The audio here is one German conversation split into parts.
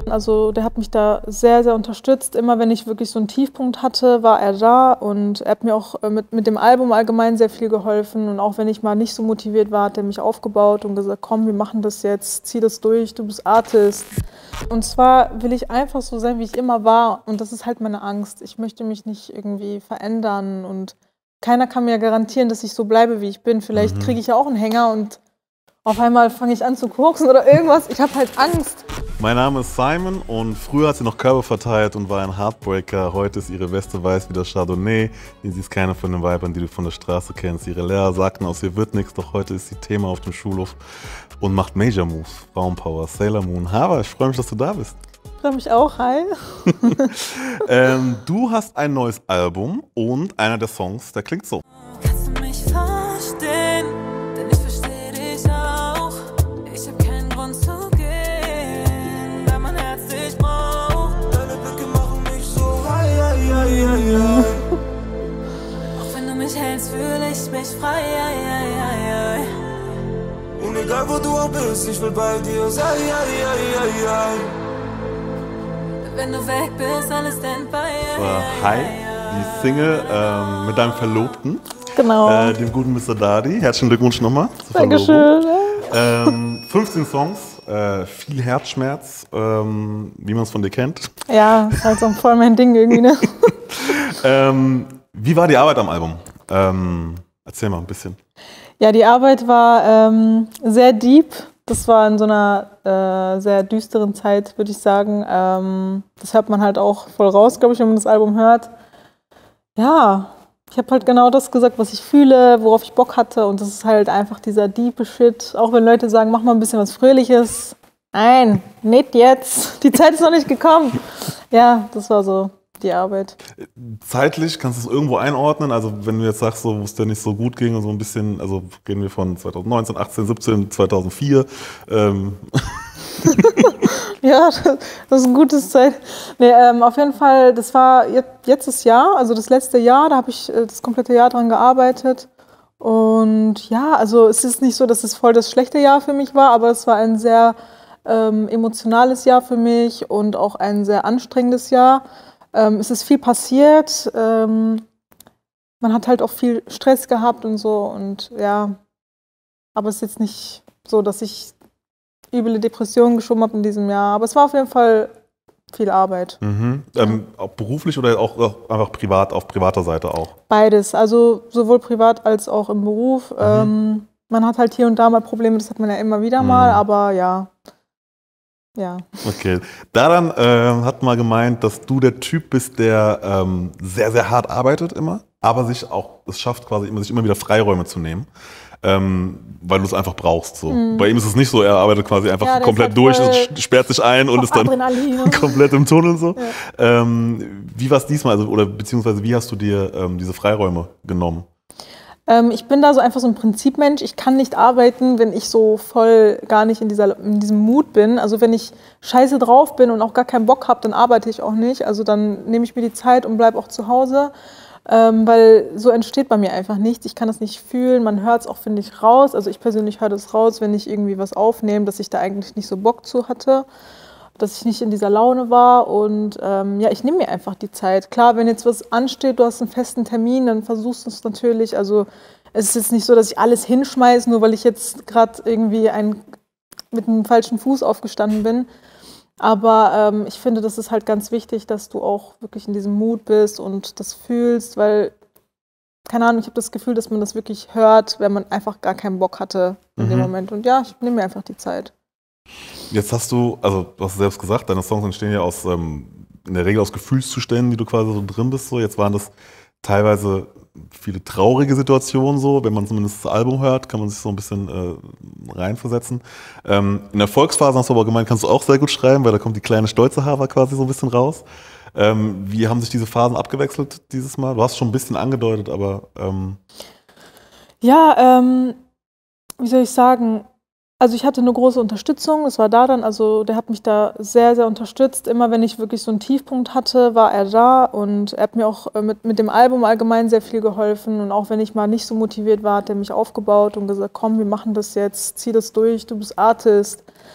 Also der hat mich da sehr, sehr unterstützt. Immer wenn ich wirklich so einen Tiefpunkt hatte, war er da und er hat mir auch mit dem Album allgemein sehr viel geholfen. Und auch wenn ich mal nicht so motiviert war, hat er mich aufgebaut und gesagt, komm, wir machen das jetzt, zieh das durch, du bist Artist. Und zwar will ich einfach so sein, wie ich immer war und das ist halt meine Angst. Ich möchte mich nicht irgendwie verändern und keiner kann mir garantieren, dass ich so bleibe, wie ich bin. Vielleicht kriege ich ja auch einen Hänger und auf einmal fange ich an zu koksen oder irgendwas. Ich habe halt Angst. Mein Name ist Simon und früher hat sie noch Körbe verteilt und war ein Heartbreaker. Heute ist ihre Weste weiß wie das Chardonnay. Sie ist keine von den Weibern, die du von der Straße kennst. Ihre Lehrer sagten, aus ihr wird nichts, doch heute ist sie Thema auf dem Schulhof und macht Major Moves. Frauenpower, Sailor Moon. Hava, ich freue mich, dass du da bist. Ich freue mich auch, hi. Du hast ein neues Album und einer der Songs, der klingt so. Kannst du mich verstehen? Denn ich verstehe dich auch. Ich hab keinen Grund zu gehen, weil mein Herz dich braucht. Deine Blicke machen mich so high, high, high, high, high. Auch wenn du mich hältst, fühle ich mich frei, high, high, high, high. Und egal wo du auch bist, ich will bei dir sein, high, high, high, high. Wenn du weg bist, alles Standby. Hi, die Single mit deinem Verlobten, Genau. dem guten Mr. Dadi. Herzlichen Glückwunsch nochmal zur Dankeschön. 15 Songs, viel Herzschmerz, wie man es von dir kennt. Ja, ist halt so voll mein Ding irgendwie, ne? Wie war die Arbeit am Album? Erzähl mal ein bisschen. Ja, die Arbeit war sehr deep. Das war in so einer sehr düsteren Zeit, würde ich sagen. Das hört man halt auch voll raus, glaube ich, wenn man das Album hört. Ja, ich habe halt genau das gesagt, was ich fühle, worauf ich Bock hatte. Und das ist halt einfach dieser diepe Shit. Auch wenn Leute sagen, mach mal ein bisschen was Fröhliches. Nein, nicht jetzt. Die Zeit ist noch nicht gekommen. Ja, das war so die Arbeit. Zeitlich kannst du es irgendwo einordnen? Also wenn du jetzt sagst, so, wo es dir nicht so gut ging, so ein bisschen, also gehen wir von 2019, 18, 17, 2004. Ja, das ist ein gutes Zeit. Nee, auf jeden Fall, das war jetzt das Jahr, also das letzte Jahr, da habe ich das komplette Jahr dran gearbeitet. Und ja, also es ist nicht so, dass es voll das schlechte Jahr für mich war, aber es war ein sehr emotionales Jahr für mich und auch ein sehr anstrengendes Jahr. Es ist viel passiert, man hat halt auch viel Stress gehabt und so und ja, aber es ist jetzt nicht so, dass ich üble Depressionen geschoben habe in diesem Jahr, aber es war auf jeden Fall viel Arbeit. Auch beruflich oder auch einfach privat, auf privater Seite auch? Beides, also sowohl privat als auch im Beruf. Man hat halt hier und da mal Probleme, das hat man ja immer wieder mal, aber ja. Ja. Okay. Daran hat man gemeint, dass du der Typ bist, der sehr, sehr hart arbeitet immer, aber sich auch es schafft, quasi sich immer wieder Freiräume zu nehmen, weil du es einfach brauchst. So. Bei ihm ist es nicht so, er arbeitet quasi einfach komplett halt durch, sperrt sich ein und ist dann komplett im Tunnel. So. Ja. Wie war es diesmal, also, oder beziehungsweise wie hast du dir diese Freiräume genommen? Ich bin da so einfach so ein Prinzipmensch. Ich kann nicht arbeiten, wenn ich so voll gar nicht in diesem Mut bin. Also wenn ich scheiße drauf bin und auch gar keinen Bock habe, dann arbeite ich auch nicht. Also dann nehme ich mir die Zeit und bleibe auch zu Hause, weil so entsteht bei mir einfach nichts. Ich kann das nicht fühlen, man hört es auch, finde ich, raus. Also ich persönlich höre das raus, wenn ich irgendwie was aufnehme, dass ich da eigentlich nicht so Bock zu hatte, dass ich nicht in dieser Laune war und ja, ich nehme mir einfach die Zeit. Klar, wenn jetzt was ansteht, du hast einen festen Termin, dann versuchst du es natürlich. Also es ist jetzt nicht so, dass ich alles hinschmeiße, nur weil ich jetzt gerade irgendwie mit einem falschen Fuß aufgestanden bin. Aber ich finde, das ist halt ganz wichtig, dass du auch wirklich in diesem Mut bist und das fühlst, weil, keine Ahnung, ich habe das Gefühl, dass man das wirklich hört, wenn man einfach gar keinen Bock hatte in dem Moment. Und ja, ich nehme mir einfach die Zeit. Jetzt hast du, also du hast selbst gesagt, deine Songs entstehen ja in der Regel aus Gefühlszuständen, die du quasi so drin bist. So. Jetzt waren das teilweise viele traurige Situationen so. Wenn man zumindest das Album hört, kann man sich so ein bisschen reinversetzen. In der Volksphase hast du aber gemeint, kannst du auch sehr gut schreiben, weil da kommt die kleine stolze Hava quasi so ein bisschen raus. Wie haben sich diese Phasen abgewechselt dieses Mal? Du hast schon ein bisschen angedeutet, aber ja, wie soll ich sagen? Also ich hatte eine große Unterstützung, das war da dann, also der hat mich da sehr, sehr unterstützt. Immer wenn ich wirklich so einen Tiefpunkt hatte, war er da und er hat mir auch mit dem Album allgemein sehr viel geholfen. Und auch wenn ich mal nicht so motiviert war, hat er mich aufgebaut und gesagt, komm, wir machen das jetzt, zieh das durch, du bist Artist.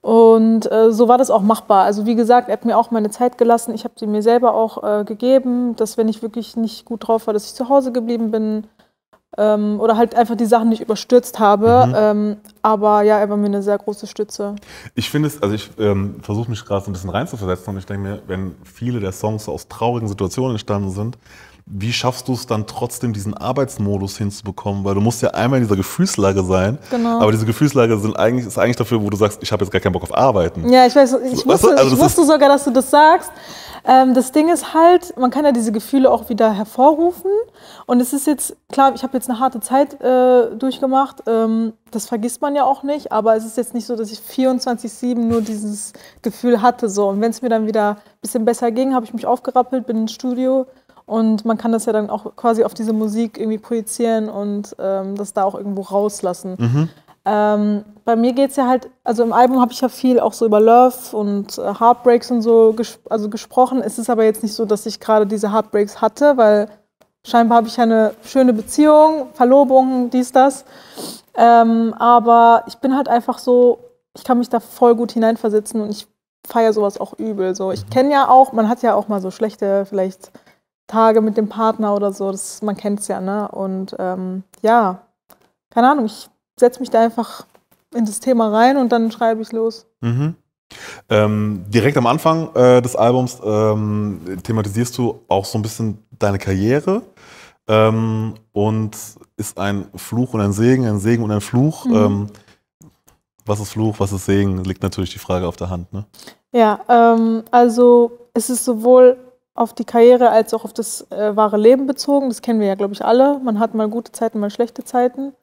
Und so war das auch machbar. Also wie gesagt, er hat mir auch meine Zeit gelassen. Ich habe sie mir selber auch gegeben, dass wenn ich wirklich nicht gut drauf war, dass ich zu Hause geblieben bin oder halt einfach die Sachen nicht überstürzt habe. Aber ja, er war mir eine sehr große Stütze. Ich finde es, also ich versuche mich gerade so ein bisschen reinzuversetzen und ich denke mir, wenn viele der Songs so aus traurigen Situationen entstanden sind, wie schaffst du es dann trotzdem, diesen Arbeitsmodus hinzubekommen? Weil du musst ja einmal in dieser Gefühlslage sein, Genau. aber diese Gefühlslage ist eigentlich dafür, wo du sagst, ich habe jetzt gar keinen Bock auf Arbeiten. Ja, ich weiß, ich Weißt du, wusste, also ich das wusste sogar, dass du das sagst. Das Ding ist halt, man kann ja diese Gefühle auch wieder hervorrufen. Und es ist jetzt, klar, ich habe jetzt eine harte Zeit durchgemacht. Das vergisst man ja auch nicht. Aber es ist jetzt nicht so, dass ich 24/7 nur dieses Gefühl hatte. So. Und wenn es mir dann wieder ein bisschen besser ging, habe ich mich aufgerappelt, bin ins Studio. Und man kann das ja dann auch quasi auf diese Musik irgendwie projizieren und das da auch irgendwo rauslassen. Bei mir geht es ja halt, also im Album habe ich ja viel auch so über Love und Heartbreaks und so gesprochen. Es ist aber jetzt nicht so, dass ich gerade diese Heartbreaks hatte, weil scheinbar habe ich ja eine schöne Beziehung, Verlobung, dies, das. Aber ich bin halt einfach so, ich kann mich da voll gut hineinversetzen und ich feiere sowas auch übel. So. Ich kenne ja auch, man hat ja auch mal so schlechte vielleicht Tage mit dem Partner oder so, man kennt es ja, ne? Und ja, keine Ahnung, ich setze mich da einfach in das Thema rein und dann schreibe ich los. Direkt am Anfang des Albums thematisierst du auch so ein bisschen deine Karriere und ist ein Fluch und ein Segen und ein Fluch. Was ist Fluch, was ist Segen, liegt natürlich die Frage auf der Hand, ne? Ja, also es ist sowohl auf die Karriere als auch auf das wahre Leben bezogen. Das kennen wir ja, glaube ich, alle. Man hat mal gute Zeiten, mal schlechte Zeiten.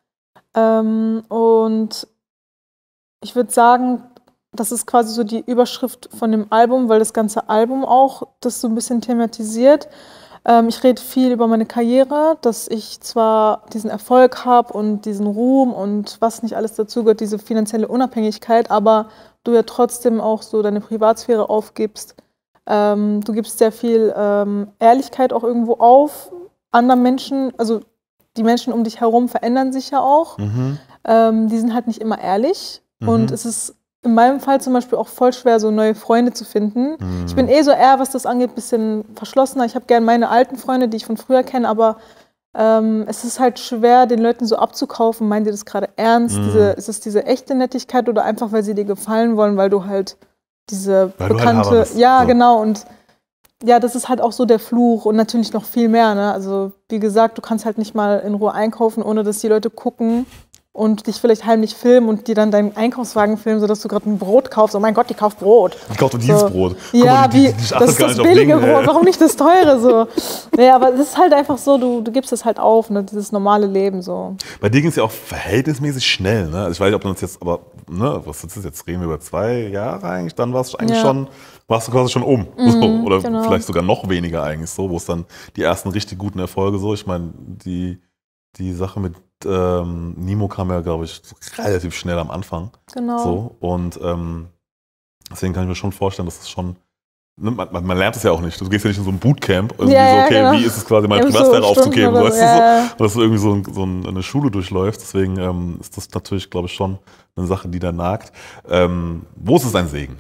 Und ich würde sagen, das ist quasi so die Überschrift von dem Album, weil das ganze Album auch das so ein bisschen thematisiert. Ich rede viel über meine Karriere, dass ich zwar diesen Erfolg habe und diesen Ruhm und was nicht alles dazugehört, diese finanzielle Unabhängigkeit, aber du ja trotzdem auch so deine Privatsphäre aufgibst. Du gibst sehr viel Ehrlichkeit auch irgendwo auf. Anderen Menschen, also die Menschen um dich herum verändern sich ja auch. Die sind halt nicht immer ehrlich. Und es ist in meinem Fall zum Beispiel auch voll schwer, so neue Freunde zu finden. Ich bin so eher, was das angeht, ein bisschen verschlossener. Ich habe gerne meine alten Freunde, die ich von früher kenne, aber es ist halt schwer, den Leuten so abzukaufen. Meinen die das gerade ernst? Ist es diese echte Nettigkeit oder einfach, weil sie dir gefallen wollen, weil du halt diese bekannte... Halt ja, so. Genau. Und ja, das ist halt auch so der Fluch und natürlich noch viel mehr. Ne? Also wie gesagt, du kannst halt nicht mal in Ruhe einkaufen, ohne dass die Leute gucken und dich vielleicht heimlich filmen und dir dann deinen Einkaufswagen filmen, sodass du gerade ein Brot kaufst. Oh mein Gott, die kauft Brot. Die kauft ein Dienstbrot. Ja, das ist das billige Brot, warum nicht das teure? So. Ja, aber es ist halt einfach so, du gibst es halt auf, ne? Dieses normale Leben. So. Bei dir ging es ja auch verhältnismäßig schnell. Ne? Also ich weiß nicht, ob man das jetzt, aber ne, was ist das jetzt? Reden wir über 2 Jahre eigentlich? Dann warst du eigentlich warst du quasi schon so. Oder genau. Vielleicht sogar noch weniger eigentlich so, wo es dann die ersten richtig guten Erfolge so. Ich meine, die Sache mit Nemo kam ja, glaube ich, relativ schnell am Anfang. Genau. So. Und deswegen kann ich mir schon vorstellen, dass es schon, ne, man lernt es ja auch nicht. Du gehst ja nicht in so ein Bootcamp, irgendwie genau. Wie ist es quasi, meine Privatsphäre aufzugeben, weißt du so? Und dass du irgendwie so eine Schule durchläufst. Deswegen ist das natürlich, glaube ich, schon eine Sache, die da nagt. Wo ist es ein Segen?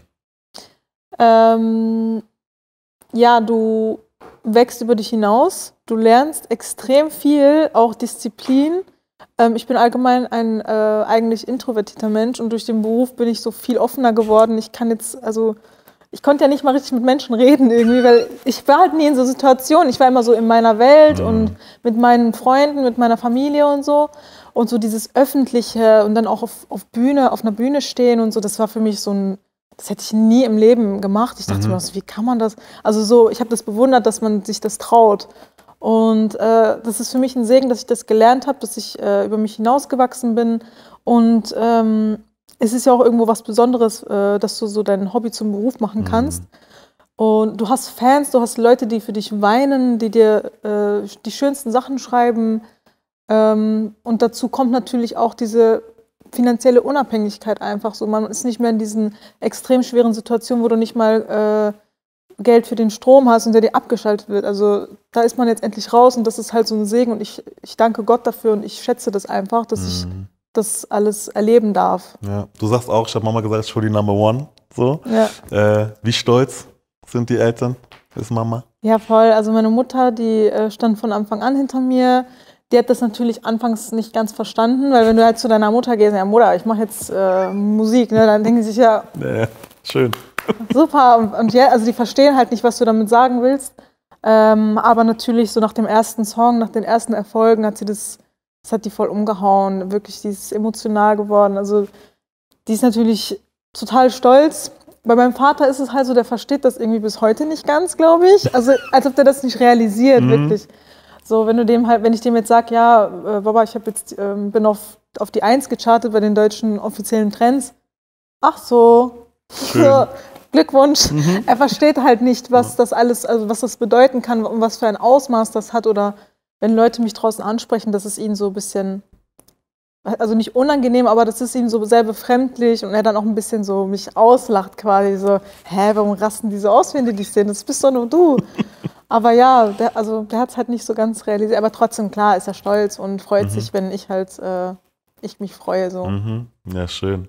Ja, du wächst über dich hinaus. Du lernst extrem viel, auch Disziplin. Ich bin allgemein ein eigentlich introvertierter Mensch und durch den Beruf bin ich so viel offener geworden. Ich konnte ja nicht mal richtig mit Menschen reden irgendwie, weil ich war halt nie in so Situationen. Ich war immer so in meiner Welt und mit meinen Freunden, mit meiner Familie und so. Und so dieses Öffentliche und dann auch auf einer Bühne stehen und so, das war für mich so das hätte ich nie im Leben gemacht. Ich dachte mir, wie kann man das? Also so, ich habe das bewundert, dass man sich das traut. Und das ist für mich ein Segen, dass ich das gelernt habe, dass ich über mich hinausgewachsen bin. Und es ist ja auch irgendwo was Besonderes, dass du so dein Hobby zum Beruf machen kannst. Und du hast Fans, du hast Leute, die für dich weinen, die dir die schönsten Sachen schreiben. Und dazu kommt natürlich auch diese finanzielle Unabhängigkeit einfach so. Man ist nicht mehr in diesen extrem schweren Situationen, wo du nicht mal Geld für den Strom hast und der dir abgeschaltet wird. Also da ist man jetzt endlich raus und das ist halt so ein Segen und ich danke Gott dafür und ich schätze das einfach, dass ich das alles erleben darf. Ja. Du sagst auch, ich habe Mama gesagt, Shorty Number One. So. Ja. Wie stolz sind die Eltern? Ist Mama? Ja, voll. Also meine Mutter, die stand von Anfang an hinter mir. Die hat das natürlich anfangs nicht ganz verstanden, weil wenn du halt zu deiner Mutter gehst, ja Mutter, ich mache jetzt Musik, ne, dann denken sie sich ja, schön. Super. Und ja, also die verstehen halt nicht, was du damit sagen willst. Aber natürlich so nach dem ersten Song, nach den ersten Erfolgen hat sie das hat die voll umgehauen. Wirklich, die ist emotional geworden. Also die ist natürlich total stolz. Bei meinem Vater ist es halt so, der versteht das irgendwie bis heute nicht ganz, glaube ich. Also als ob der das nicht realisiert, wirklich. So, wenn ich dem jetzt sage, ja, Baba, ich bin auf die 1 gechartet bei den deutschen offiziellen Trends. Ach so. So, Glückwunsch. Er versteht halt nicht, was das alles, also was das bedeuten kann und was für ein Ausmaß das hat. Oder wenn Leute mich draußen ansprechen, das ist ihnen so ein bisschen, also nicht unangenehm, aber das ist ihm so sehr befremdlich und er dann auch ein bisschen so mich auslacht quasi so, warum rasten die so aus, wenn die dich sehen? Das bist doch nur du. Aber ja, der hat es halt nicht so ganz realisiert, aber trotzdem, klar, ist er stolz und freut sich, wenn ich mich freue so. Ja, schön.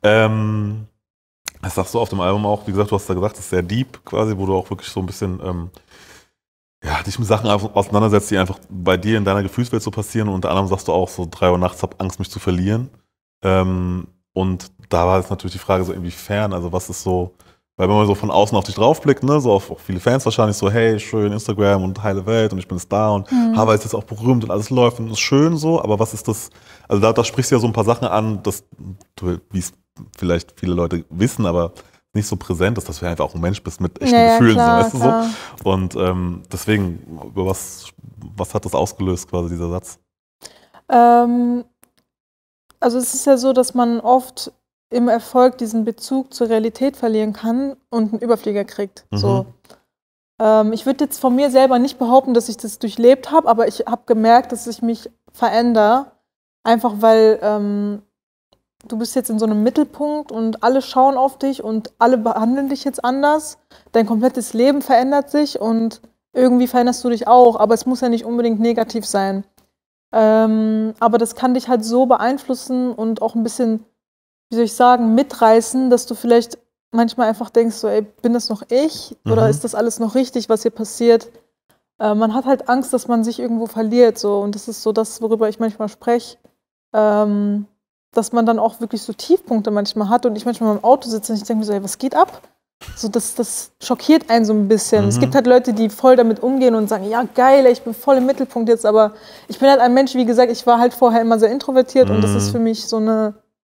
Das sagst du auf dem Album auch, wie gesagt, du hast da gesagt, das ist sehr deep quasi, wo du auch wirklich so ein bisschen dich mit Sachen auseinandersetzt, die einfach bei dir in deiner Gefühlswelt so passieren. Und unter anderem sagst du auch so 3 Uhr nachts, hab Angst, mich zu verlieren. Und da war jetzt natürlich die Frage so, inwiefern, also was ist so, weil wenn man so von außen auf dich draufblickt, ne, so auf auch viele Fans wahrscheinlich so, hey, schön Instagram und heile Welt und ich bin Star und Hava ist jetzt auch berühmt und alles läuft und ist schön so, aber was ist das, also da sprichst du ja so ein paar Sachen an, wie es vielleicht viele Leute wissen, aber nicht so präsent ist, dass du einfach auch ein Mensch bist mit echten Gefühlen, klar, so, weißt du so? Und deswegen, über was hat das ausgelöst, quasi dieser Satz? Also es ist ja so, dass man oft im Erfolg diesen Bezug zur Realität verlieren kann und einen Überflieger kriegt. So. Ich würde jetzt von mir selber nicht behaupten, dass ich das durchlebt habe, aber ich habe gemerkt, dass ich mich verändere, einfach weil du bist jetzt in so einem Mittelpunkt und alle schauen auf dich und alle behandeln dich jetzt anders. Dein komplettes Leben verändert sich und irgendwie veränderst du dich auch, aber es muss ja nicht unbedingt negativ sein. Aber das kann dich halt so beeinflussen und auch ein bisschen, wie soll ich sagen, mitreißen, dass du vielleicht manchmal einfach denkst, so, ey, bin das noch ich? Oder ist das alles noch richtig, was hier passiert? Man hat halt Angst, dass man sich irgendwo verliert. So. Und das ist so das, worüber ich manchmal spreche. Dass man dann auch wirklich so Tiefpunkte manchmal hat und ich manchmal im Auto sitze und ich denke mir so, ey, was geht ab? So, das schockiert einen so ein bisschen. Es gibt halt Leute, die voll damit umgehen und sagen, ja geil, ich bin voll im Mittelpunkt jetzt, aber ich bin halt ein Mensch, wie gesagt, ich war halt vorher immer sehr introvertiert und das ist für mich so eine,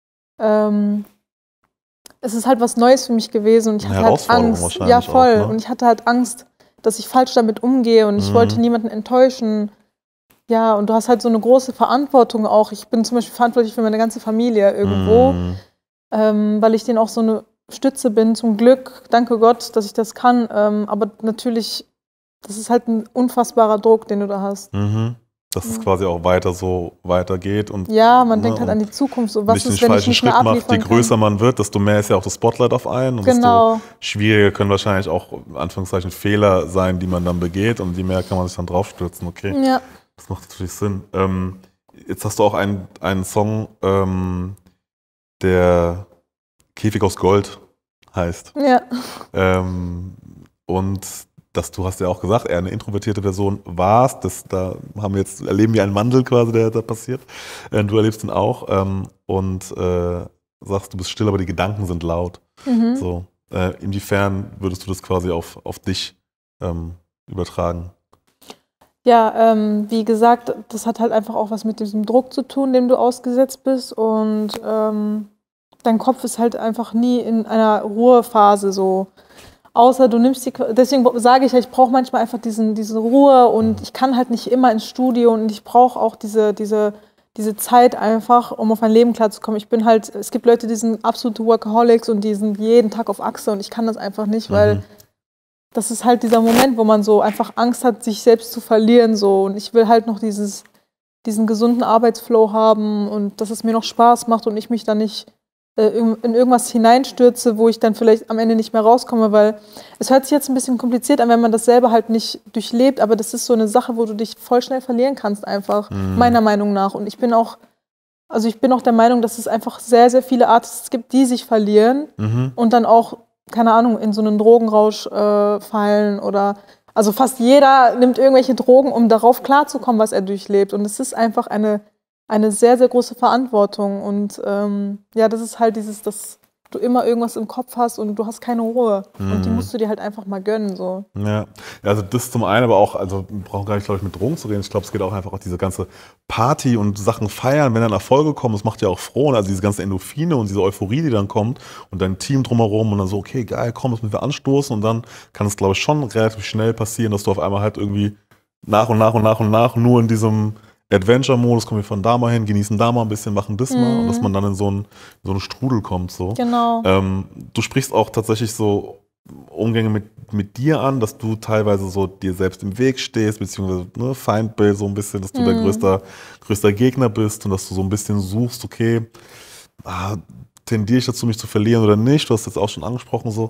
es ist halt was Neues für mich gewesen und ich hatte halt Angst. Ja, voll. Auch, ne? Und ich hatte halt Angst, dass ich falsch damit umgehe und ich wollte niemanden enttäuschen. Ja, und du hast halt so eine große Verantwortung auch. Ich bin zum Beispiel verantwortlich für meine ganze Familie irgendwo, weil ich denen auch so eine Stütze bin, zum Glück. Danke Gott, dass ich das kann. Aber natürlich, das ist halt ein unfassbarer Druck, den du da hast. Dass es quasi auch weitergeht. Und, ja, man denkt halt an die Zukunft. So, was ist, wenn ich nicht mehr abliefern kann? Je größer man wird, desto mehr ist ja auch das Spotlight auf einen. Und desto schwieriger können wahrscheinlich auch, in Anführungszeichen, Fehler sein, die man dann begeht. Und je mehr kann man sich dann draufstürzen. Okay. Ja. Das macht natürlich Sinn. Jetzt hast du auch einen Song, der Käfig aus Gold heißt. Ja. Und du hast ja auch gesagt, eher eine introvertierte Person warst. Da erleben wir einen Wandel quasi, der da passiert. Du erlebst ihn auch und sagst, du bist still, aber die Gedanken sind laut. So, inwiefern würdest du das quasi auf dich übertragen? Ja, wie gesagt, das hat halt einfach auch was mit diesem Druck zu tun, dem du ausgesetzt bist. Und dein Kopf ist halt einfach nie in einer Ruhephase so. Außer du nimmst deswegen sage ich brauche manchmal einfach diese Ruhe und ich kann halt nicht immer ins Studio und ich brauche auch diese Zeit einfach, um auf mein Leben klarzukommen. Es gibt Leute, die sind absolute Workaholics und die sind jeden Tag auf Achse und ich kann das einfach nicht, weil das ist halt dieser Moment, wo man so einfach Angst hat, sich selbst zu verlieren. So. Und ich will halt noch diesen gesunden Arbeitsflow haben und dass es mir noch Spaß macht und ich mich dann nicht in irgendwas hineinstürze, wo ich dann vielleicht am Ende nicht mehr rauskomme, weil es hört sich jetzt ein bisschen kompliziert an, wenn man das selber halt nicht durchlebt, aber das ist so eine Sache, wo du dich voll schnell verlieren kannst einfach, meiner Meinung nach. Und ich bin auch Also ich bin auch der Meinung, dass es einfach sehr, sehr viele Artists gibt, die sich verlieren und dann auch, keine Ahnung, in so einen Drogenrausch fallen oder also fast jeder nimmt irgendwelche Drogen, um darauf klarzukommen, was er durchlebt. Und es ist einfach eine sehr, sehr große Verantwortung. Und ja, das ist halt dieses, dass du immer irgendwas im Kopf hast und du hast keine Ruhe. Und die musst du dir halt einfach mal gönnen. So. Ja, also das zum einen, aber auch, also wir brauchen gar nicht, glaube ich, mit Drogen zu reden. Ich glaube, es geht auch einfach auch diese ganze Party und Sachen feiern, wenn dann Erfolge kommen, das macht ja auch froh. Und also diese ganze Endorphine und diese Euphorie, die dann kommt und dein Team drumherum und dann so, okay, geil, komm, das müssen wir anstoßen. Und dann kann es, glaube ich, schon relativ schnell passieren, dass du auf einmal halt irgendwie nach und nach nur in diesem Adventure-Modus, kommen wir von da mal hin, genießen da mal ein bisschen, machen das mal und dass man dann in so einen Strudel kommt. So. Genau. Du sprichst auch tatsächlich so Umgänge mit dir an, dass du teilweise so dir selbst im Weg stehst, beziehungsweise Feindbild so ein bisschen, dass du der größter Gegner bist und dass du so ein bisschen suchst, okay, tendiere ich dazu, mich zu verlieren oder nicht? Du hast jetzt auch schon angesprochen so.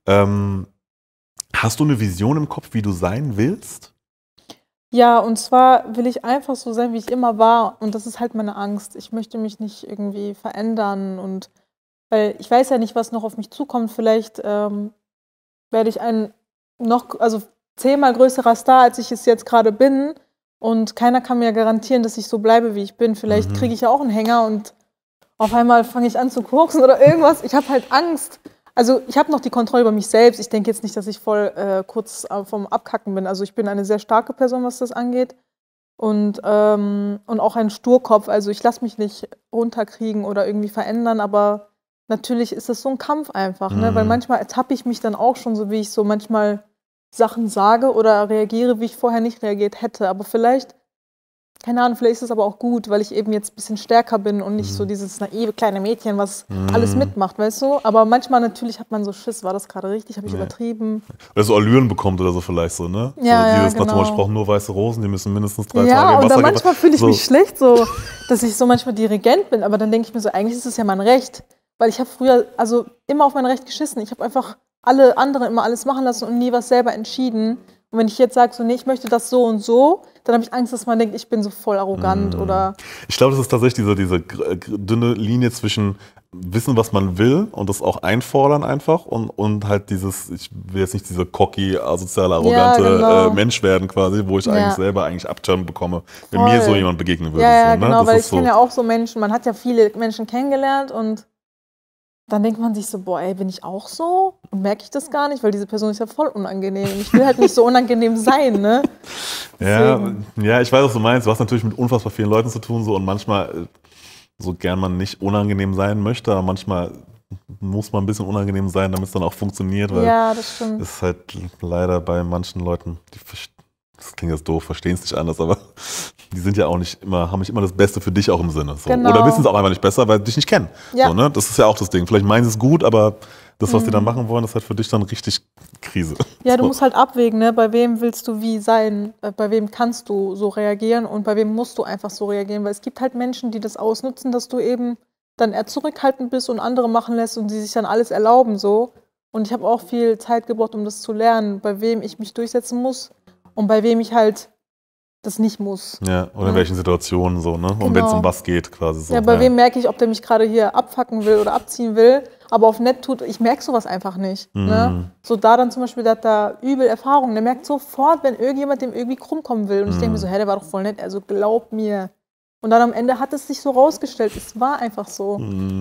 Hast du eine Vision im Kopf, wie du sein willst? Ja, und zwar will ich einfach so sein, wie ich immer war. Und das ist halt meine Angst. Ich möchte mich nicht irgendwie verändern. Und weil ich weiß ja nicht, was noch auf mich zukommt. Vielleicht werde ich ein also 10-mal größerer Star, als ich es jetzt gerade bin. Und keiner kann mir garantieren, dass ich so bleibe, wie ich bin. Vielleicht kriege ich ja auch einen Hänger und auf einmal fange ich an zu koksen oder irgendwas. Ich habe halt Angst. Also ich habe noch die Kontrolle über mich selbst. Ich denke jetzt nicht, dass ich voll kurz vom Abkacken bin. Also ich bin eine sehr starke Person, was das angeht. Und auch ein Sturkopf. Also ich lasse mich nicht runterkriegen oder irgendwie verändern. Aber natürlich ist das so ein Kampf einfach. Ne? Weil manchmal ertappe ich mich dann auch schon so, wie ich so manchmal Sachen sage oder reagiere, wie ich vorher nicht reagiert hätte. Aber vielleicht, keine Ahnung, vielleicht ist es aber auch gut, weil ich eben jetzt ein bisschen stärker bin und nicht so dieses naive kleine Mädchen, was alles mitmacht, weißt du? Aber manchmal natürlich hat man so Schiss, war das gerade richtig, habe ich übertrieben? Oder so Allüren bekommt oder so vielleicht so, ne? Ja, so dieses genau. nach dem Motto, ich brauche nur weiße Rosen, die müssen mindestens 3 Tage Ja, im und Wasser dann manchmal fühle ich so. mich schlecht, so, dass ich so manchmal Dirigent bin, aber dann denke ich mir so, eigentlich ist es ja mein Recht, weil ich habe früher also immer auf mein Recht geschissen. Ich habe einfach alle anderen immer alles machen lassen und nie was selber entschieden. Und wenn ich jetzt sage, so, nee, ich möchte das so und so, dann habe ich Angst, dass man denkt, ich bin so voll arrogant oder. Ich glaube, das ist tatsächlich diese dünne Linie zwischen wissen, was man will und das auch einfordern einfach und halt dieses, ich will jetzt nicht dieser cocky, asoziale, arrogante Mensch werden quasi, wo ich eigentlich selber Abturn bekomme, wenn mir so jemand begegnen würde. Ja, so, ne? genau, Das weil ist ich kenne ja auch so Menschen, man hat ja viele Menschen kennengelernt und dann denkt man sich so, boah, ey, bin ich auch so? Und merke ich das gar nicht, weil diese Person ist ja voll unangenehm. Ich will halt nicht so unangenehm sein, ne? Ja, ich weiß, was du meinst. Du hast natürlich mit unfassbar vielen Leuten zu tun so und manchmal, so gern man nicht unangenehm sein möchte, aber manchmal muss man ein bisschen unangenehm sein, damit es dann auch funktioniert. Weil ja, das stimmt. es ist halt leider bei manchen Leuten, das klingt jetzt doof, verstehen es nicht anders, aber die sind ja auch nicht immer, haben nicht immer das Beste für dich auch im Sinne. So. Genau. Oder wissen es auch einfach nicht besser, weil sie dich nicht kennen. Ja. So, ne? Das ist ja auch das Ding. Vielleicht meinen sie es gut, aber das, was sie dann machen wollen, ist halt für dich dann richtig Krise. Ja, du musst halt abwägen, ne? Bei wem willst du wie sein, bei wem kannst du so reagieren und bei wem musst du einfach so reagieren, weil es gibt halt Menschen, die das ausnutzen, dass du eben dann eher zurückhaltend bist und andere machen lässt und die sich dann alles erlauben so. Und ich habe auch viel Zeit gebraucht, um das zu lernen, bei wem ich mich durchsetzen muss und bei wem ich halt das nicht muss. Ja, oder in welchen Situationen so, ne? Und wenn es um was geht quasi so. Ja, bei wem merke ich, ob der mich gerade hier abfacken will oder abziehen will, aber auf nett tut, ich merke sowas einfach nicht. Ne? So da dann zum Beispiel, der hat da übel Erfahrungen, der merkt sofort, wenn irgendjemand dem irgendwie krumm kommen will. Und ich denke mir so, hä, der war doch voll nett, also glaub mir. Und dann am Ende hat es sich so rausgestellt, es war einfach so.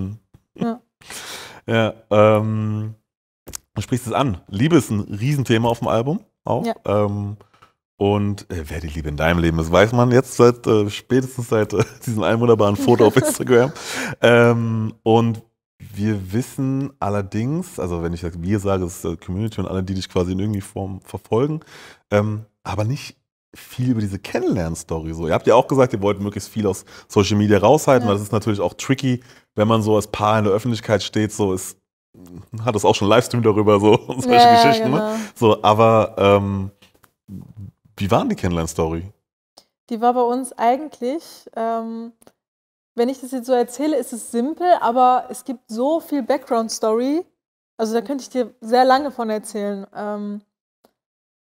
Ja, du sprichst es an. Liebe ist ein Riesenthema auf dem Album auch. Ja. Und wer die Liebe in deinem Leben ist, weiß man jetzt spätestens seit diesem einen wunderbaren Foto auf Instagram. Und wir wissen allerdings, also wenn ich wir sage, es ist Community und alle, die dich quasi in irgendwie Form verfolgen, aber nicht viel über diese Kennenlern-Story. So. Ihr habt ja auch gesagt, ihr wollt möglichst viel aus Social Media raushalten, weil das ist natürlich auch tricky, wenn man so als Paar in der Öffentlichkeit steht, so hat es auch schon Livestream darüber, so und solche Geschichten. Genau. Ne? So, aber wie war denn die Kennenlern-Story? Die war bei uns eigentlich, wenn ich das jetzt so erzähle, ist es simpel, aber es gibt so viel Background-Story. Also da könnte ich dir sehr lange von erzählen.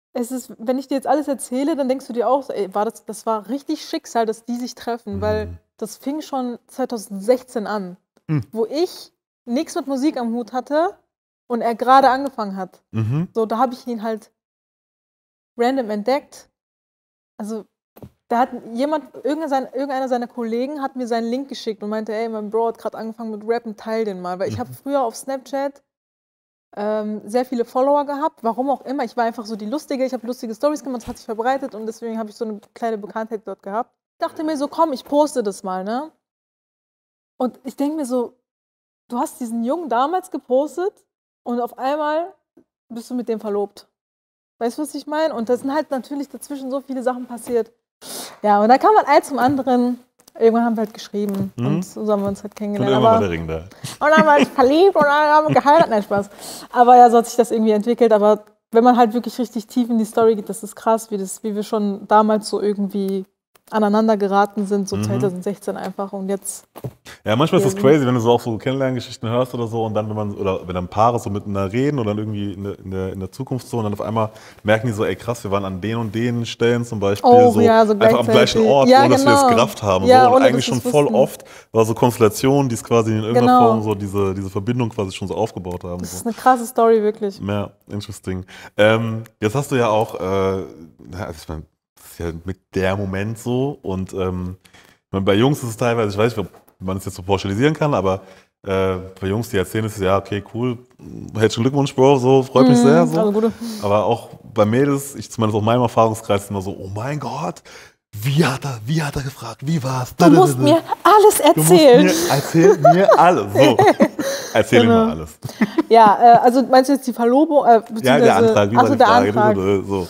Wenn ich dir jetzt alles erzähle, dann denkst du dir auch, ey, das war richtig Schicksal, dass die sich treffen, weil das fing schon 2016 an, wo ich nichts mit Musik am Hut hatte und er gerade angefangen hat. So, da habe ich ihn halt random entdeckt. Also, da hat irgendeiner seiner Kollegen hat mir seinen Link geschickt und meinte, ey, mein Bro hat gerade angefangen mit Rappen, teil den mal. Weil ich habe früher auf Snapchat sehr viele Follower gehabt, warum auch immer. Ich war einfach so die Lustige, ich habe lustige Stories gemacht, das hat sich verbreitet und deswegen habe ich so eine kleine Bekanntheit dort gehabt. Ich dachte mir so, komm, ich poste das mal, ne? Und ich denke mir so, du hast diesen Jungen damals gepostet und auf einmal bist du mit dem verlobt. Weißt du, was ich meine? Und da sind halt natürlich dazwischen so viele Sachen passiert. Ja, und da kam halt eins zum anderen. Irgendwann haben wir halt geschrieben und so haben wir uns halt kennengelernt. Und irgendwann war der Ring da. Und dann war ich verliebt und dann haben wir geheiratet. Nein, Spaß. Aber ja, so hat sich das irgendwie entwickelt. Aber wenn man halt wirklich richtig tief in die Story geht, das ist krass, wie wir schon damals so irgendwie aneinander geraten sind, so 2016 einfach und jetzt. Ja, manchmal ist das crazy, wenn du so auch so Kennenlerngeschichten hörst oder so und dann, wenn dann Paare so miteinander reden oder dann irgendwie in der Zukunft so und dann auf einmal merken die so, ey krass, wir waren an den und den Stellen zum Beispiel so einfach am gleichen Ort, ohne dass wir es gerafft haben. Ja, so. Und eigentlich schon voll oft war so Konstellationen, die es quasi in irgendeiner Form so diese Verbindung quasi schon so aufgebaut haben. Das ist eine krasse Story, wirklich. Ja, interesting. Jetzt hast du ja auch, ich meine, das ist ja mit der Moment so und bei Jungs ist es teilweise, ich weiß nicht, ob man es jetzt so pauschalisieren kann, aber bei Jungs, die erzählen es, ja, okay, cool, herzlichen Glückwunsch, Bro, so, freut mich sehr. So. Also aber auch bei Mädels, zumindest aus meinem Erfahrungskreis, ist immer so, oh mein Gott, wie hat er gefragt, wie war's? Du musst mir alles erzählen. Erzähl mir alles, so. Erzähl mir mal alles. Ja, also meinst du jetzt die Verlobung? Ja, der Antrag, wie war die Frage? Antrag. So.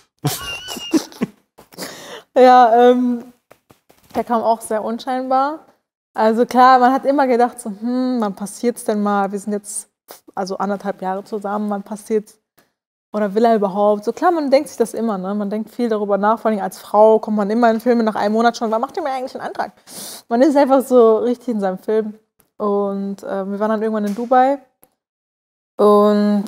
Ja, der kam auch sehr unscheinbar. Also klar, man hat immer gedacht, so, wann passiert's denn mal? Wir sind jetzt also 1,5 Jahre zusammen, wann passiert's? Oder will er überhaupt? So klar, man denkt sich das immer, ne? Man denkt viel darüber nach, vor allem als Frau kommt man immer in Filme nach einem Monat schon, wann macht ihr mir eigentlich einen Antrag? Man ist einfach so richtig in seinem Film. Und wir waren dann irgendwann in Dubai. Und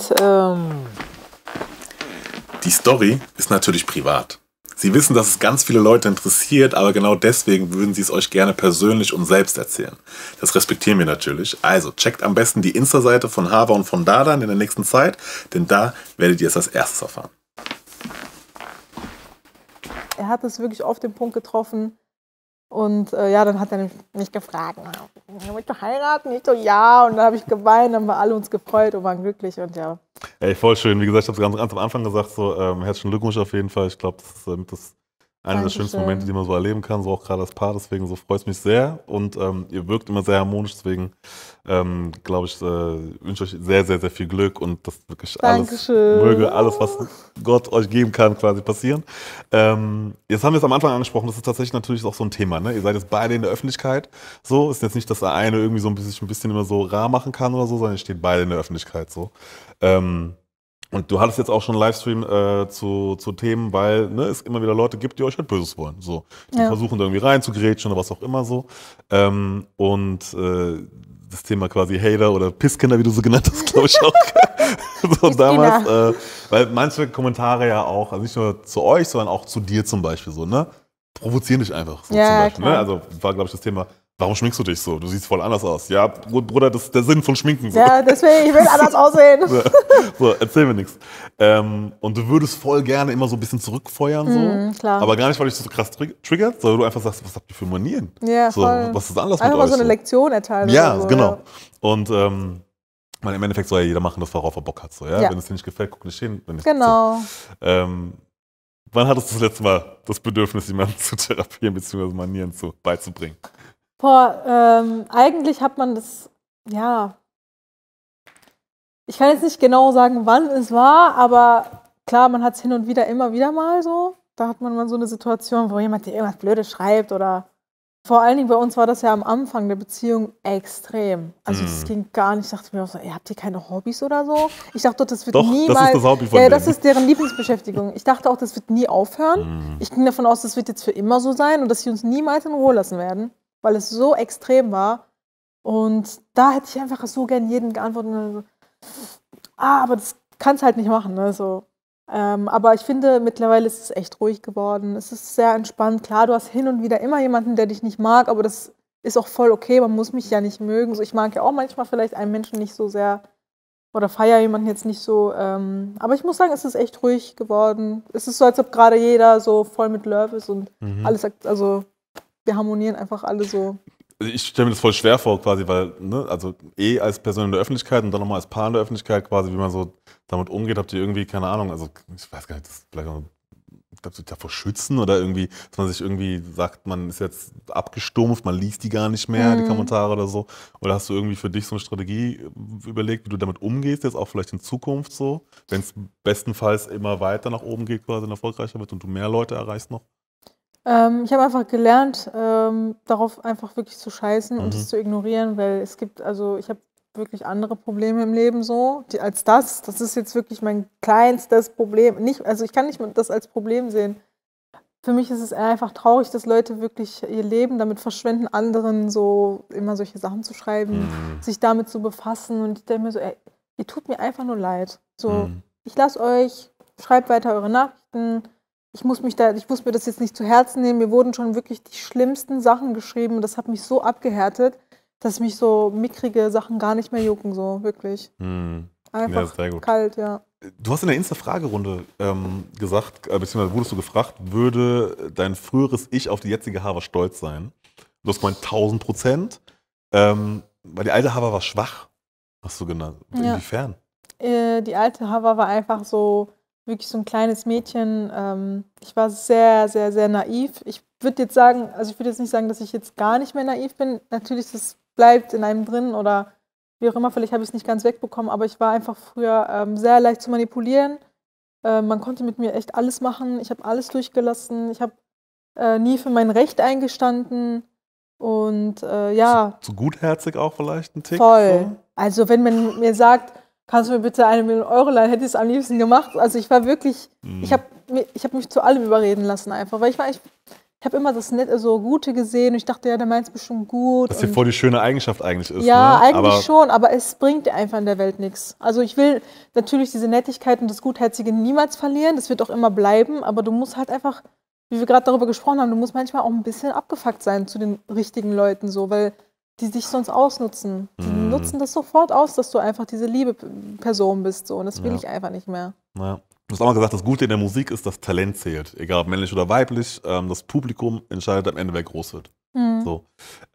die Story ist natürlich privat. Sie wissen, dass es ganz viele Leute interessiert, aber genau deswegen würden Sie es euch gerne persönlich und selbst erzählen. Das respektieren wir natürlich. Also checkt am besten die Insta-Seite von Hava und von Dardan in der nächsten Zeit, denn da werdet ihr es als erstes erfahren. Er hat es wirklich auf den Punkt getroffen. Und ja, dann hat er mich gefragt, willst du heiraten? Ich so, ja. Und dann habe ich geweint, dann haben wir alle uns gefreut und waren glücklich und ja. Ey, voll schön. Wie gesagt, ich habe es ganz am Anfang gesagt, so herzlichen Glückwunsch auf jeden Fall. Ich glaube, das ist einer der schönsten Momente, die man so erleben kann, so auch gerade als Paar. Deswegen so freut es mich sehr und ihr wirkt immer sehr harmonisch. Deswegen glaube ich, wünsche euch sehr, sehr, sehr viel Glück und dass wirklich alles möge, alles, was Gott euch geben kann, quasi passieren. Jetzt haben wir es am Anfang angesprochen, das ist tatsächlich natürlich auch so ein Thema. Ne? Ihr seid jetzt beide in der Öffentlichkeit. So ist jetzt nicht, dass der eine irgendwie so ein bisschen immer so rar machen kann oder so, sondern ihr steht beide in der Öffentlichkeit so. Und du hattest jetzt auch schon einen Livestream zu Themen, weil es immer wieder Leute gibt, die euch halt Böses wollen. So. Die versuchen da irgendwie reinzugrätschen oder was auch immer so. Das Thema quasi Hater oder Pisskinder, wie du so genannt hast, glaube ich auch. So damals, weil manche Kommentare ja auch, also nicht nur zu euch, sondern auch zu dir zum Beispiel so, ne? Provozieren dich einfach so zum Beispiel. Ne? Also war, glaube ich, das Thema, warum schminkst du dich so? Du siehst voll anders aus. Ja, Bruder, das ist der Sinn von Schminken. So. Ja, deswegen, ich will anders aussehen. So, erzähl mir nichts. Und du würdest voll gerne immer so ein bisschen zurückfeuern, so. Klar. Aber gar nicht, weil dich das so krass triggert, sondern du einfach sagst, was habt ihr für Manieren? Ja, so, voll. was ist anders einfach mit euch? Einfach so eine Lektion erteilen. Ja, so, genau. Ja. Und im Endeffekt soll ja jeder machen, das worauf er Bock hat. So, ja? Wenn es dir nicht gefällt, guck nicht hin. Wenn nicht, genau. So. Wann hattest du das letzte Mal das Bedürfnis, jemanden zu therapieren bzw. Manieren beizubringen? Boah, eigentlich hat man das, ja, ich kann jetzt nicht genau sagen, wann es war, aber klar, man hat es hin und wieder immer wieder mal so. Da hat man mal so eine Situation, wo jemand dir irgendwas Blödes schreibt oder vor allen Dingen bei uns war das ja am Anfang der Beziehung extrem. Also das ging gar nicht. Ich dachte mir auch so, habt ihr keine Hobbys oder so? Ich dachte, das wird niemals. Das ist das Hobby von denen. Das ist deren Lieblingsbeschäftigung. Ich dachte auch, das wird nie aufhören. Ich ging davon aus, das wird jetzt für immer so sein und dass sie uns niemals in Ruhe lassen werden, weil es so extrem war. Und da hätte ich einfach so gern jeden geantwortet. Aber das kannst halt nicht machen. Ne? So, Aber ich finde, mittlerweile ist es echt ruhig geworden. Es ist sehr entspannt. Klar, du hast hin und wieder immer jemanden, der dich nicht mag, aber das ist auch voll okay. Man muss mich ja nicht mögen. So, ich mag ja auch manchmal vielleicht einen Menschen nicht so sehr oder feiere jemanden jetzt nicht so. Aber ich muss sagen, es ist echt ruhig geworden. Es ist so, als ob gerade jeder so voll mit Love ist und alles, also wir harmonieren einfach alle so. Also ich stelle mir das voll schwer vor, quasi, weil, ne, also als Person in der Öffentlichkeit und dann nochmal als Paar in der Öffentlichkeit, quasi, wie man so damit umgeht, habt ihr irgendwie, keine Ahnung, also ich weiß gar nicht, das ist vielleicht auch, davor schützen oder irgendwie, dass man sich irgendwie sagt, man ist jetzt abgestumpft, man liest die gar nicht mehr, die Kommentare oder so. Oder hast du irgendwie für dich so eine Strategie überlegt, wie du damit umgehst, jetzt auch vielleicht in Zukunft so, wenn es bestenfalls immer weiter nach oben geht, quasi und erfolgreicher wird und du mehr Leute erreichst noch? Ich habe einfach gelernt, darauf einfach wirklich zu scheißen und es zu ignorieren, weil es gibt, also ich habe wirklich andere Probleme im Leben so, als das. Das ist jetzt wirklich mein kleinstes Problem. Nicht, also ich kann nicht das als Problem sehen. Für mich ist es einfach traurig, dass Leute wirklich ihr Leben damit verschwenden, anderen so immer solche Sachen zu schreiben, sich damit zu befassen. Und ich denke mir so, ey, ihr tut mir einfach nur leid. So, ich lasse euch, schreibt weiter eure Nachrichten. Ich muss mir das jetzt nicht zu Herzen nehmen. Mir wurden schon wirklich die schlimmsten Sachen geschrieben. Das hat mich so abgehärtet, dass mich so mickrige Sachen gar nicht mehr jucken, so wirklich. Einfach sehr gut. kalt, ja. Du hast in der Insta-Fragerunde gesagt, beziehungsweise wurdest du gefragt, würde dein früheres Ich auf die jetzige Hava stolz sein? Du hast gemeint 1000%, weil die alte Hava war schwach, hast du genannt. Ja. Inwiefern? Die alte Hava war einfach so wirklich so ein kleines Mädchen. Ich war sehr, sehr, sehr naiv. Ich würde jetzt nicht sagen, dass ich jetzt gar nicht mehr naiv bin. Natürlich, das bleibt in einem drin oder wie auch immer, vielleicht habe ich es nicht ganz wegbekommen, aber ich war einfach früher sehr leicht zu manipulieren. Man konnte mit mir echt alles machen. Ich habe alles durchgelassen. Ich habe nie für mein Recht eingestanden. Und ja. Zu gutherzig auch vielleicht ein Tick? Voll. So? Also wenn man mir sagt, kannst du mir bitte 1 Million Euro leihen, hätte ich es am liebsten gemacht. Also ich war wirklich, ich hab mich zu allem überreden lassen einfach, weil ich habe immer das Nette, so Gute gesehen und ich dachte, ja, der meint es bestimmt gut. Was hier voll die schöne Eigenschaft eigentlich ist. Ja, ne? eigentlich schon, aber es bringt dir einfach in der Welt nichts. Also ich will natürlich diese Nettigkeit und das Gutherzige niemals verlieren, das wird auch immer bleiben, aber du musst halt einfach, wie wir gerade darüber gesprochen haben, du musst manchmal auch ein bisschen abgefuckt sein zu den richtigen Leuten so, weil die dich sonst ausnutzen. Die nutzen das sofort aus, dass du einfach diese liebe Person bist so und das will ich einfach nicht mehr. Ja. Du hast auch mal gesagt, das Gute in der Musik ist, dass Talent zählt. Egal ob männlich oder weiblich, das Publikum entscheidet am Ende, wer groß wird. So.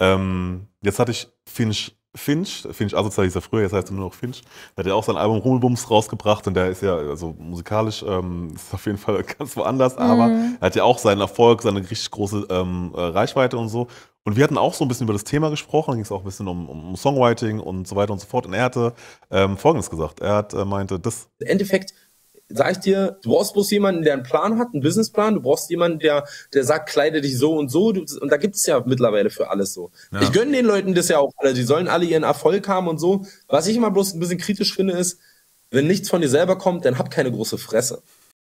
Jetzt hatte ich Finch Asozial hieß er früher, jetzt heißt er nur noch Finch. Der hat ja auch sein Album Rummelbums rausgebracht und der ist ja, also musikalisch ist auf jeden Fall ganz woanders, aber er hat ja auch seinen Erfolg, seine richtig große Reichweite und so. Und wir hatten auch so ein bisschen über das Thema gesprochen, da ging es auch ein bisschen um Songwriting und so weiter und so fort. Und er hatte Folgendes gesagt, meinte, das... Im Endeffekt sag ich dir, du brauchst bloß jemanden, der einen Plan hat, einen Businessplan. Du brauchst jemanden, der sagt, kleide dich so und so. Und da gibt es ja mittlerweile für alles so. Ja. Ich gönne den Leuten das ja auch alle. Die sollen alle ihren Erfolg haben und so. Was ich immer bloß ein bisschen kritisch finde, ist, wenn nichts von dir selber kommt, dann hab keine große Fresse.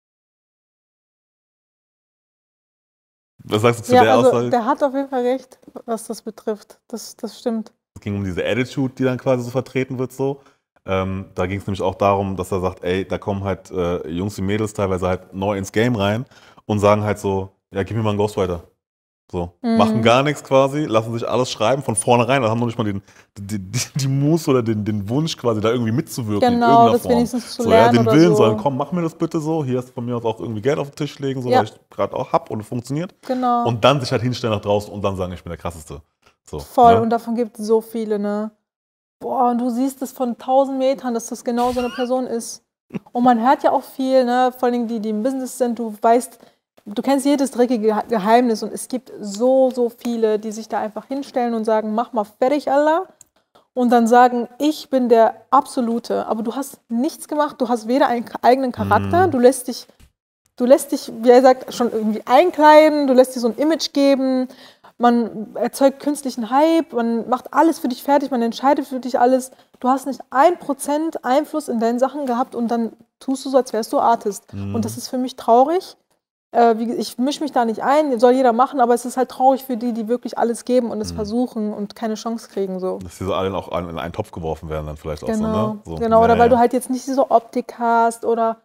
Was sagst du zu der Aussage? Der hat auf jeden Fall recht, was das betrifft. Das stimmt. Es ging um diese Attitude, die dann quasi so vertreten wird so. Da ging es nämlich auch darum, dass er sagt, ey, da kommen halt Jungs und Mädels teilweise halt neu ins Game rein und sagen halt so, ja, gib mir mal einen Ghostwriter. So, machen gar nichts quasi, lassen sich alles schreiben von vornherein, dann haben noch nicht mal die Muße oder den Wunsch quasi da irgendwie mitzuwirken. Genau, in das Form. wenigstens zu so, lernen ja, den oder Willen so. sollen, komm, mach mir das bitte so, hier hast du von mir aus auch irgendwie Geld auf den Tisch legen, so, weil ich gerade auch hab und es funktioniert. Genau. Und dann sich halt hinstellen nach draußen und dann sagen, ich bin der Krasseste. So, voll, ne? Und davon gibt es so viele, ne? Boah, und du siehst es von 1000 Metern, dass das genau so eine Person ist. Und man hört ja auch viel, ne? Vor allem die im Business sind, du weißt, du kennst jedes dreckige Geheimnis und es gibt so viele, die sich da einfach hinstellen und sagen, mach mal fertig, Allah. Und dann sagen, ich bin der Absolute. Aber du hast nichts gemacht, du hast weder einen eigenen Charakter, du lässt dich, wie er sagt, schon irgendwie einkleiden, du lässt dir so ein Image geben, man erzeugt künstlichen Hype, man macht alles für dich fertig, man entscheidet für dich alles. Du hast nicht 1% Einfluss in deinen Sachen gehabt und dann tust du so, als wärst du Artist. Und das ist für mich traurig. Ich mische mich da nicht ein, soll jeder machen, aber es ist halt traurig für die wirklich alles geben und es versuchen und keine Chance kriegen. So. Dass die so alle auch in einen Topf geworfen werden dann vielleicht auch genau. so, ne? So, genau, oder weil du halt jetzt nicht diese Optik hast oder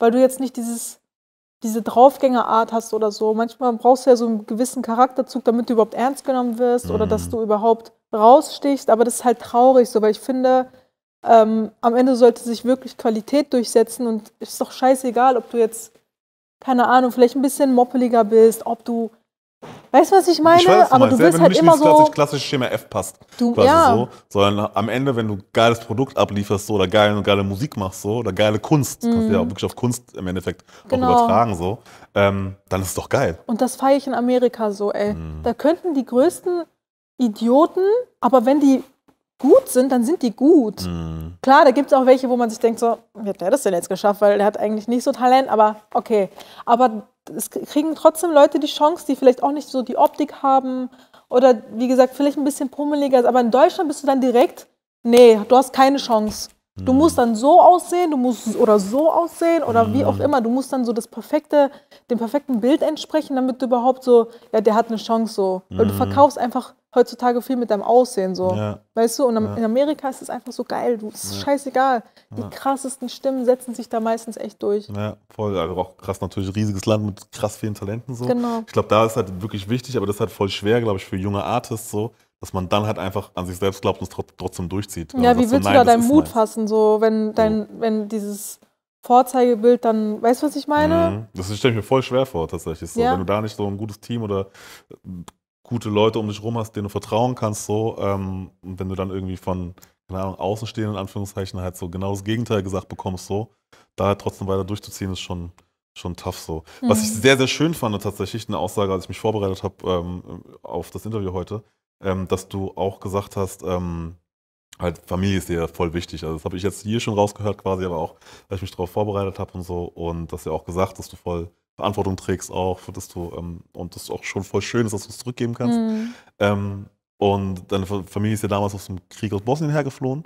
weil du jetzt nicht diese Draufgängerart hast oder so. Manchmal brauchst du ja so einen gewissen Charakterzug, damit du überhaupt ernst genommen wirst oder dass du überhaupt rausstichst. Aber das ist halt traurig so, weil ich finde, am Ende sollte sich wirklich Qualität durchsetzen und es ist doch scheißegal, ob du jetzt, keine Ahnung, vielleicht ein bisschen moppeliger bist, ob du, weißt du, was ich meine? Ich weiß, was du aber meinst, du bist wenn halt du immer nicht so, ins klassische Schema F passt, du, quasi ja, so, sondern am Ende, wenn du geiles Produkt ablieferst so, oder geile Musik machst so, oder geile Kunst, kannst du ja auch wirklich auf Kunst im Endeffekt Genau. auch übertragen so, dann ist es doch geil. und das feiere ich in Amerika so, ey. Da könnten die größten Idioten, aber wenn die gut sind, dann sind die gut. Klar, da gibt es auch welche, wo man sich denkt so, wie hat der das denn jetzt geschafft, weil der hat eigentlich nicht so Talent, aber okay. Aber es kriegen trotzdem Leute die Chance, die vielleicht auch nicht so die Optik haben oder wie gesagt, vielleicht ein bisschen pummeliger ist. Aber in Deutschland bist du dann direkt, nee, du hast keine Chance. Du musst dann so aussehen, du musst oder so aussehen oder wie auch immer. Du musst dann so dem perfekten Bild entsprechen, damit du überhaupt so, ja, der hat eine Chance so. Weil du verkaufst einfach heutzutage viel mit deinem Aussehen so. Ja. Weißt du, und in Amerika ist es einfach so geil. Es ist scheißegal. Die krassesten Stimmen setzen sich da meistens echt durch. Ja, voll. Also auch krass, natürlich riesiges Land mit krass vielen Talenten so. Genau. Ich glaube, da ist halt wirklich wichtig, aber das ist halt voll schwer, glaube ich, für junge Artists so, dass man dann halt einfach an sich selbst glaubt und es trotzdem durchzieht. Ja, wie willst du da deinen Mut fassen, so, wenn dieses Vorzeigebild dann, weißt du, was ich meine? Das stelle ich mir voll schwer vor, tatsächlich. So. Ja. Wenn du da nicht so ein gutes Team oder gute Leute um dich rum hast, denen du vertrauen kannst, so, und wenn du dann irgendwie von, keine Ahnung, Außenstehenden, in Anführungszeichen, halt so genau das Gegenteil gesagt bekommst, so, da halt trotzdem weiter durchzuziehen, ist schon tough so. Was ich sehr, sehr schön fand, tatsächlich, eine Aussage, als ich mich vorbereitet habe auf das Interview heute, dass du auch gesagt hast, halt Familie ist dir voll wichtig. Also das habe ich jetzt hier schon rausgehört quasi, aber auch, weil ich mich darauf vorbereitet habe und so. Und dass du auch gesagt, dass du voll Verantwortung trägst auch, dass du, und das auch schon voll schön ist, dass du es zurückgeben kannst. Und deine Familie ist ja damals aus dem Krieg aus Bosnien hergeflohen.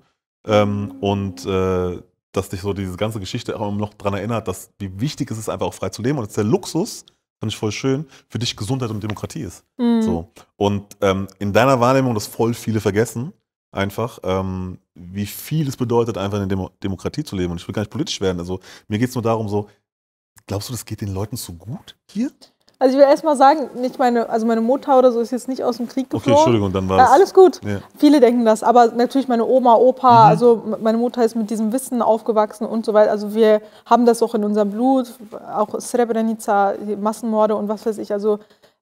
Dass dich so diese ganze Geschichte auch immer noch daran erinnert, dass wie wichtig es ist, einfach auch frei zu leben. Und dass der Luxus, fand ich voll schön, für dich Gesundheit und Demokratie ist. So. Und in deiner Wahrnehmung, das voll viele vergessen, einfach, wie viel es bedeutet, einfach in der Demokratie zu leben. Und ich will gar nicht politisch werden. Also mir geht es nur darum, so, glaubst du, das geht den Leuten so gut hier? Also ich will erst mal sagen, meine Mutter oder so ist jetzt nicht aus dem Krieg geflogen. Okay, Entschuldigung, dann war das. Alles gut. Ja. Viele denken das, aber natürlich meine Oma, Opa, also meine Mutter ist mit diesem Wissen aufgewachsen und so weiter. Also wir haben das auch in unserem Blut, auch Srebrenica, die Massenmorde und was weiß ich. Also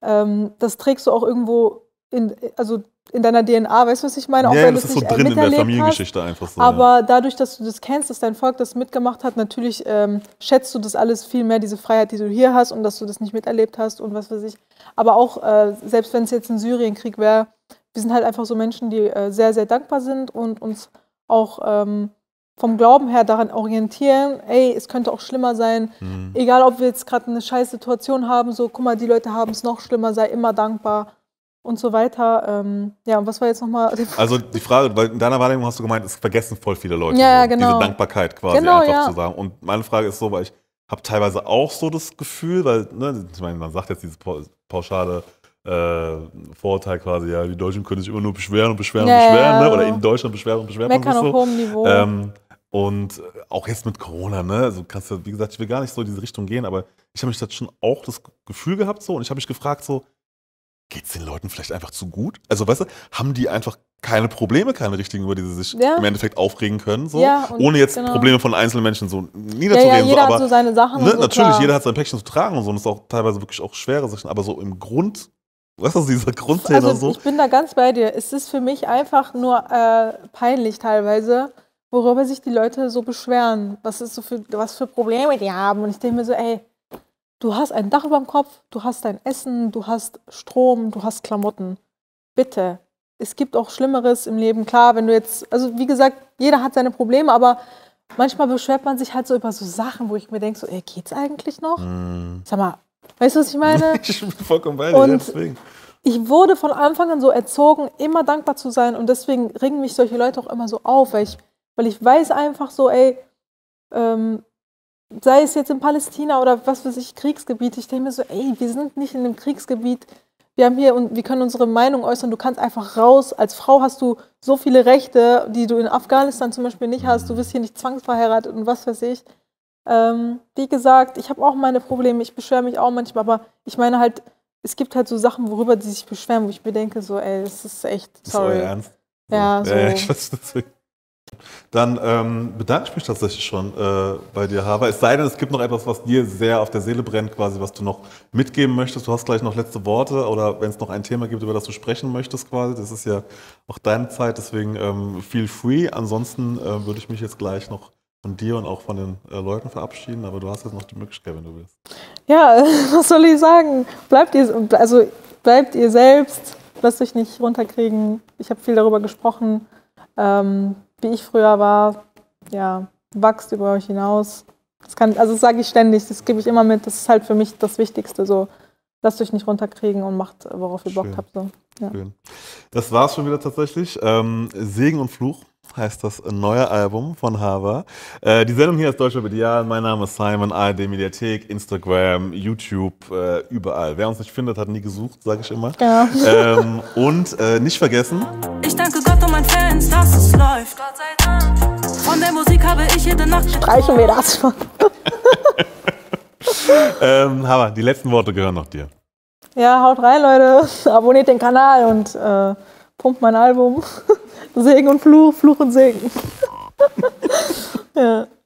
das trägst du auch irgendwo in deiner DNA, weißt du, was ich meine? Auch Ja, wenn das du ist es so nicht drin in der miterlebt Familiengeschichte hast. einfach so. Aber dadurch, dass du das kennst, dass dein Volk das mitgemacht hat, natürlich schätzt du das alles viel mehr, diese Freiheit, die du hier hast und dass du das nicht miterlebt hast und was weiß ich. Aber auch, selbst wenn es jetzt ein Syrienkrieg wäre, wir sind halt einfach so Menschen, die sehr, sehr dankbar sind und uns auch vom Glauben her daran orientieren, ey, es könnte auch schlimmer sein. Egal, ob wir jetzt gerade eine scheiß Situation haben, so, guck mal, die Leute haben es noch schlimmer, sei immer dankbar. Und so weiter. Ja, und was war jetzt nochmal? Also die Frage, weil in deiner Wahrnehmung hast du gemeint, es vergessen voll viele Leute. Ja, so, genau. Diese Dankbarkeit quasi Genau, einfach ja. zu sagen. Und meine Frage ist so, weil ich habe teilweise auch so das Gefühl, weil, ne, ich meine, man sagt jetzt dieses pauschale Vorurteil quasi, ja, die Deutschen können sich immer nur beschweren und beschweren und beschweren, ne? Oder in Deutschland beschweren und beschweren. Meckern auf so. hohem Niveau. Und auch jetzt mit Corona, ne? Also kannst du, wie gesagt, ich will gar nicht so in diese Richtung gehen, aber ich habe mich jetzt schon auch das Gefühl gehabt so und ich habe mich gefragt so, geht es den Leuten vielleicht einfach zu gut? Also, weißt du, haben die einfach keine Probleme, keine richtigen, über die sie sich im Endeffekt aufregen können, so, Ja, und ohne jetzt genau. Probleme von einzelnen Menschen so niederzureden. Ja, jeder so, hat aber, so seine Sachen. ne, und so, natürlich, klar. jeder hat sein Päckchen zu tragen und so, und es ist auch teilweise wirklich auch schwere Sachen, aber so im Grund, weißt du, dieser Grundthema Also so. ich bin da ganz bei dir. Es ist für mich einfach nur peinlich teilweise, worüber sich die Leute so beschweren. Was für Probleme die haben. Und ich denke mir so, ey, du hast ein Dach über dem Kopf, du hast dein Essen, du hast Strom, du hast Klamotten. Bitte. Es gibt auch Schlimmeres im Leben. Klar, wenn du jetzt, also wie gesagt, jeder hat seine Probleme, aber manchmal beschwert man sich halt so über so Sachen, wo ich mir denke, so, ey, geht's eigentlich noch? Sag mal, weißt du, was ich meine? Ich bin vollkommen bei dir, Und ja, deswegen. ich wurde von Anfang an so erzogen, immer dankbar zu sein und deswegen regen mich solche Leute auch immer so auf, weil ich weiß einfach so, ey, sei es jetzt in Palästina oder was weiß ich, Kriegsgebiet, ich denke mir so, ey, wir sind nicht in einem Kriegsgebiet, wir haben hier und wir können unsere Meinung äußern, du kannst einfach raus, als Frau hast du so viele Rechte, die du in Afghanistan zum Beispiel nicht hast, du wirst hier nicht zwangsverheiratet und was weiß ich. Wie gesagt, ich habe auch meine Probleme, ich beschwere mich auch manchmal, aber ich meine halt, es gibt halt so Sachen, worüber die sich beschweren, wo ich mir denke, so, ey, das ist echt, sorry. Ist euer Ernst? Ja, so. Ich weiß deswegen. Dann bedanke ich mich tatsächlich schon bei dir, Hava. Es sei denn, es gibt noch etwas, was dir sehr auf der Seele brennt, quasi, was du noch mitgeben möchtest. Du hast gleich noch letzte Worte oder wenn es noch ein Thema gibt, über das du sprechen möchtest, quasi. Das ist ja auch deine Zeit, deswegen feel free. Ansonsten würde ich mich jetzt gleich noch von dir und auch von den Leuten verabschieden, aber du hast jetzt noch die Möglichkeit, wenn du willst. Ja, was soll ich sagen? Bleibt ihr selbst, lasst euch nicht runterkriegen. Ich habe viel darüber gesprochen, wie ich früher war. Ja, wachst über euch hinaus. Das sage ich ständig, das gebe ich immer mit. Das ist halt für mich das Wichtigste. So, lasst euch nicht runterkriegen und macht, worauf ihr Bock habt. So. Ja. Schön. Das war's schon wieder tatsächlich. Segen und Fluch heißt das neue Album von Hava. Die Sendung hier ist Deutschland Ideal. Mein Name ist Simon, ARD Mediathek, Instagram, YouTube, überall. Wer uns nicht findet, hat nie gesucht, sage ich immer. Ja. Und nicht vergessen. Ich danke Gott und meinen Fans, dass es läuft. Gott sei Dank. Von der Musik habe ich jede Nacht Streichen wir das schon. Hava, die letzten Worte gehören noch dir. Ja, haut rein, Leute. Abonniert den Kanal und pumpt mein Album. Segen und Fluch, Fluch und Segen. Ja.